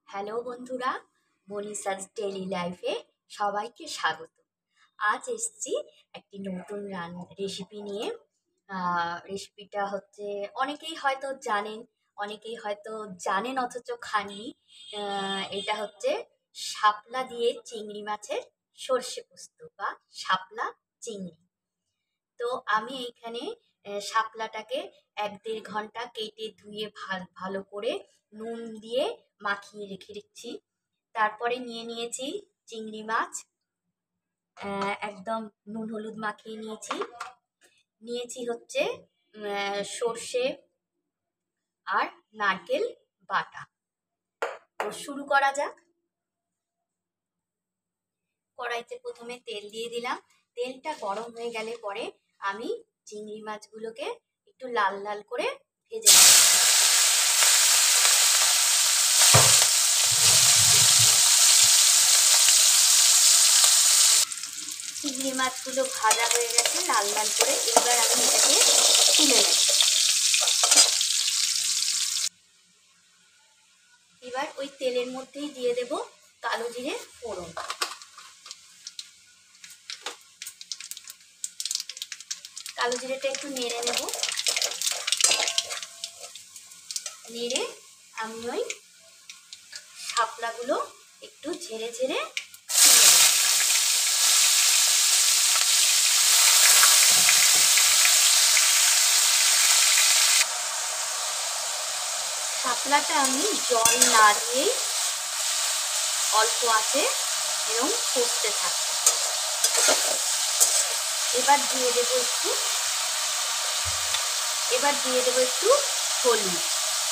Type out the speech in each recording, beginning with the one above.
Hello বন্ধুরা, Manisha's daily লাইফে সবাইকে স্বাগত। আজ এসছি একটি নতুন রেসিপি নিয়ে। রেসিপিটা হচ্ছে অনেকেই হয়তো জানেন, অনেকেই হয়তো জানেন অথচ খাননি। এটা হচ্ছে শাপলা দিয়ে চিংড়ি মাছের সর্ষে পোস্ত বা শাপলা চিংড়ি। তো আমি এইখানে শাপলাটাকে 1-1.5 ঘন্টা কেটে ধুয়ে ভালো করে নুন দিয়ে মাখিয়ে রেখে দিচ্ছি। তারপরে নিয়ে নিয়েছি চিংড়ি মাছ, একদম নুন হলুদ মাখিয়ে নিয়েছি। নিয়েছি হচ্ছে সর্ষে আর নারকেল বাটা। তো শুরু করা যাক। কড়াইতে প্রথমে তেল দিয়ে দিলাম। তেলটা গরম হয়ে গেলে পরে আমি চিংড়ি মাছগুলোকে একটু লাল লাল করে ভেজে নেব। চিংড়ি মাছগুলো ভাজা হয়ে গেছে লাল লাল করে। এবার আমি এটাকে তুলে নেব। এবার ওই তেলের মধ্যেই দিয়ে দেব কালো জিরে ফোড়ন। কালো জিরেটা একটু নেড়ে নেব। নেড়ে আমি ওই শাপলাগুলো একটু ঝেড়ে ঝেড়ে শাপলাটা আমি জল না দিয়েই অল্প আছে এরকম কষতে থাকবো। এবার দিয়ে দেবো একটু হলুদ।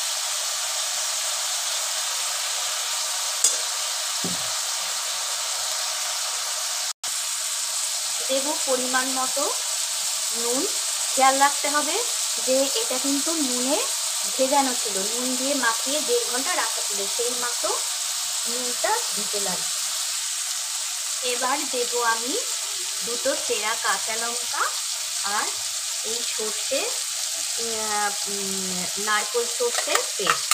দেব পরিমাণ মতো নুন। খেয়াল রাখতে হবে যে এটা কিন্তু নুনে ভেজানো ছিল, নুন দিয়ে মাখিয়ে 1.5 ঘন্টা রাখা ছিল, সেই মতো নুনটা দিতে লাগবে। এবার দেব আমি 2টো চেরা কাঁচা লঙ্কা আর এই সর্ষে নারকেল সর্ষের পেস্ট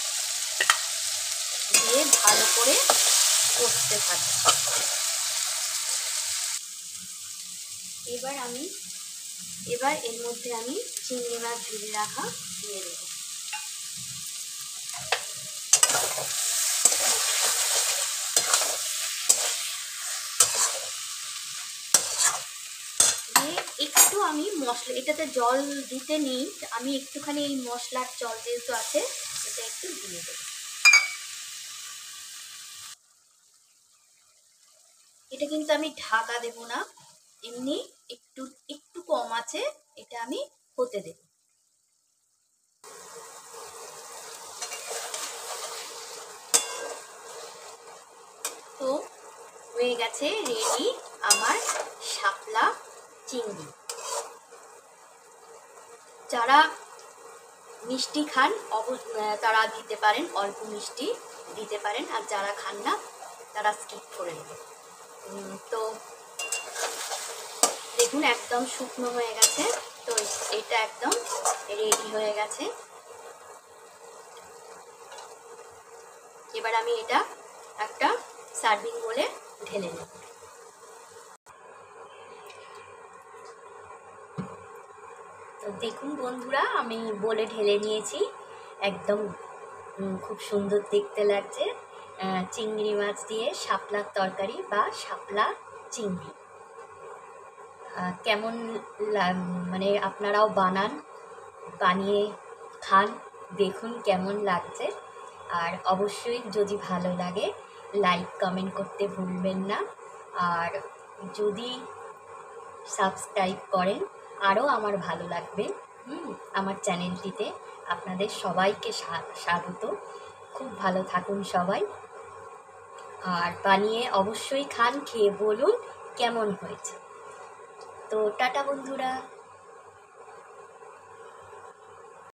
দিয়ে ভালো করে কষতে থাকবো। এবার এর মধ্যে আমি চিংড়ি মাছ ভেজে রাখা দিয়ে দেবো। একটু আমি মশলা, এটাতে জল দিতে নেই, আমি একটুখানি এই মশলার জল যেহেতু আছে এটা একটু দিয়ে দেবো। এটা কিন্তু আমি ঢাকা দেব না, এমনি একটু একটু কম আছে এটা আমি হতে দেব। তো হয়ে গেছে রেডি আমার শাপলা চিংড়ি। যারা মিষ্টি খান তারা দিতে পারেন, অল্প মিষ্টি দিতে পারেন, আর যারা খান না তারা স্কিপ করে নেবেন। তো দেখুন একদম শুকনো হয়ে গেছে। তো এটা একদম রেডি হয়ে গেছে। এবার আমি এটা একটা সার্ভিং বলে ঢেলে নেব। তো দেখুন বন্ধুরা, আমি বলে ঢেলে নিয়েছি। একদম খুব সুন্দর দেখতে লাগছে চিংড়ি মাছ দিয়ে শাপলার তরকারি বা শাপলা চিংড়ি। কেমন মানে আপনারাও বানিয়ে খান, দেখুন কেমন লাগছে। আর অবশ্যই যদি ভালো লাগে লাইক কমেন্ট করতে ভুলবেন না। আর যদি সাবস্ক্রাইব করেন আরও আমার ভালো লাগবে। আমার চ্যানেলটিতে আপনাদের সবাইকে স্বাগত। খুব ভালো থাকুন সবাই, আর বানিয়ে অবশ্যই খান, খেয়ে বলুন কেমন হয়েছে। তো টাটা বন্ধুরা।